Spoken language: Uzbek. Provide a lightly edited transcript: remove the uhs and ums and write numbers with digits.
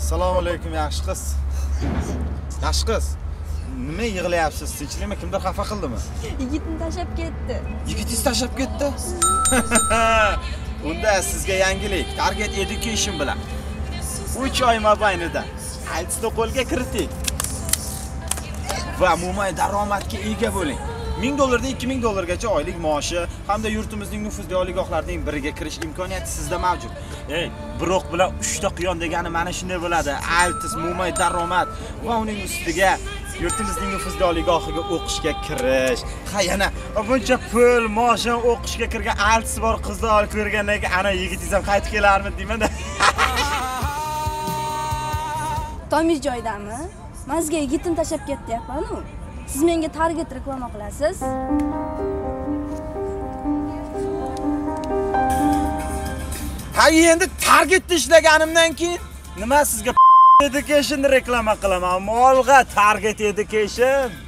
Assalomu alaykum yaxshi qiz. Yaxshi qiz. Nima yig'layapsiz? Tinchlikmi? Kimdir xafa qildimi? Yigitni tashlab ketdi. Yigitingiz tashlab ketdi? Unda sizga yangilik, Target Education bilan 3 oy mobaynida Altni qo'lga kiriting. Va umumiy daromadga ega bo'ling. $1000 dan $2000gacha oylik maoshi hamda yurtimizning nufuzli oliygohlarining biriga kirish imkoniyati sizda mavjud. Biroq bilan 3 ta quyon degani mana shunday bo'ladi. Altis umumiy daromad va uning ustiga yurtimizning nufuzli oliygohiga o'qishga kirish. Ha yana buncha pul, maoshdan o'qishga kirgan altis bor qizni olib ko'rgandan keyin ana yigitingiz ham qaytib kelarmi deyman-da. To'yimiz joydami? Mazga yigitni tashlab ketdi-yapman-ku. Siz menga Target reklama qilasiz. Ha endi Targetda ishlaganimdan keyin nima sizga Education reklama qilaman? Molga Target Education.